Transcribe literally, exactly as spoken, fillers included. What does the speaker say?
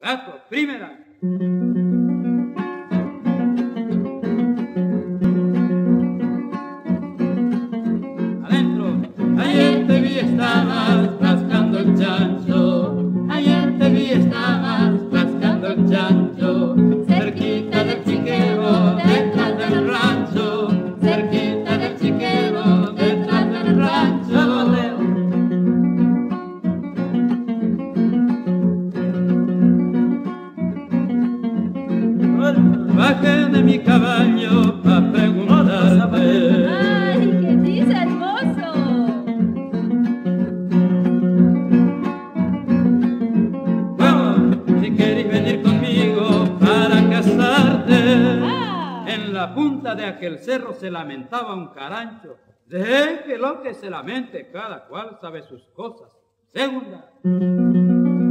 Gato, primera. Adentro. Ayer te vi, estabas rascando el chancho. Ayer te vi, estabas rascando el chancho. Cerquita del chiquero, detrás del rancho. Cerquita del chiquero, detrás del rancho. Bajé de mi caballo pa' preguntarte. ¡Ay, qué dice hermoso! Vamos, si querés venir conmigo para casarte. Ah. En la punta de aquel cerro se lamentaba un carancho. Deje que lo que se lamente, cada cual sabe sus cosas. Segunda.